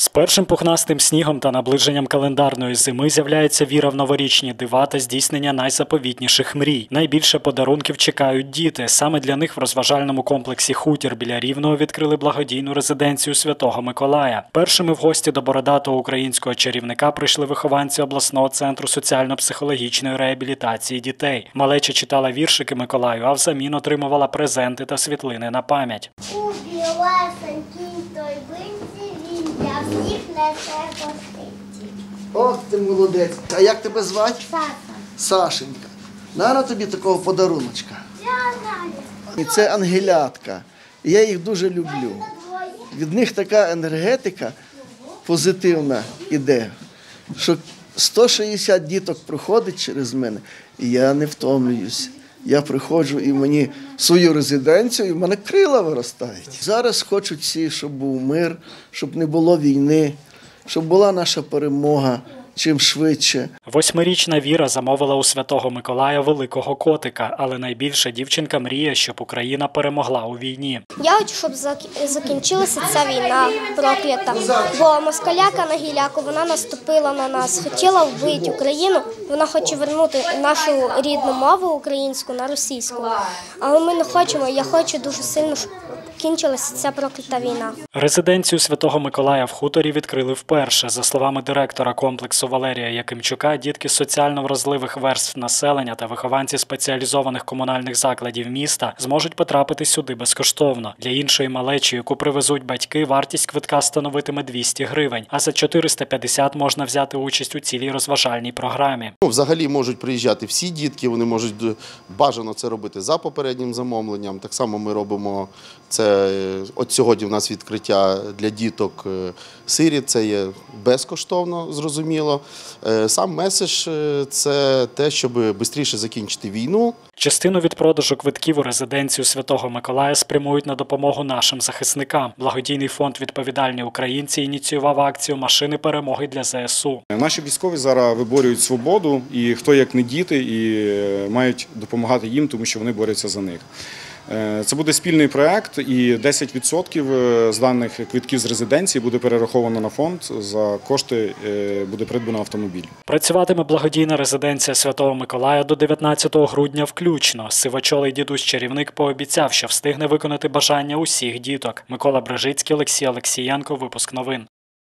З першим пухнастим снігом та наближенням календарної зими з'являється віра в новорічні дива та здійснення найзаповітніших мрій. Найбільше подарунків чекають діти. Саме для них в розважальному комплексі «Хутір» біля Рівного відкрили благодійну резиденцію Святого Миколая. Першими в гості до бородатого українського чарівника прийшли вихованці обласного центру соціально-психологічної реабілітації дітей. Малеча читала віршики Миколаю, а взамін отримувала презенти та світлини на пам'ять. Я всіх несе гостинці. Ох, ти молодець. А як тебе звати? Саша. Сашенька. На тобі такого подаруночка. Я знаю. І це ангелятка. І я їх дуже люблю. Від них така енергетика позитивна іде, що 160 діток проходить через мене, і я не втомлююсь. Я приходжу і мені свою резиденцію, і в мене крила виростають. Зараз хочуть всі, щоб був мир, щоб не було війни, щоб була наша перемога чим швидше. 8-річна Віра замовила у Святого Миколая великого котика, але найбільше дівчинка мріє, щоб Україна перемогла у війні. Я хочу, щоб закінчилася ця війна проклята, бо москаляка на гіляку, вона наступила на нас, хотіла вбити Україну, вона хоче вернути нашу рідну мову українську на російську, але ми не хочемо, я хочу дуже сильно, щоб кінчилася ця проклята війна. Резиденцію Святого Миколая в Хуторі відкрили вперше. За словами директора комплексу Валерія Якимчука, дітки з соціально вразливих верств населення та вихованці спеціалізованих комунальних закладів міста зможуть потрапити сюди безкоштовно. Для іншої малечі, яку привезуть батьки, вартість квитка становитиме 200 гривень, а за 450 можна взяти участь у цілій розважальній програмі. Взагалі можуть приїжджати всі дітки, вони можуть бажано це робити за попереднім замовленням. Так само ми робимо це, от сьогодні в нас відкриття для діток сиріт, це є безкоштовно, зрозуміло. Сам меседж – це те, щоб швидше закінчити війну. Частину від продажу квитків у резиденцію Святого Миколая спрямують на допомогу нашим захисникам. Благодійний фонд «Відповідальні українці» ініціював акцію «Машини перемоги для ЗСУ». Наші військові зараз виборюють свободу, і хто як не діти, і мають допомагати їм, тому що вони борються за них. Це буде спільний проєкт, і 10% з даних квитків з резиденції буде перераховано на фонд, за кошти буде придбано автомобіль. Працюватиме благодійна резиденція Святого Миколая до 19 грудня включно. Сивочолий дідусь-чарівник пообіцяв, що встигне виконати бажання усіх діток. Микола Брижицький, Олексій Олексієнко, випуск новин.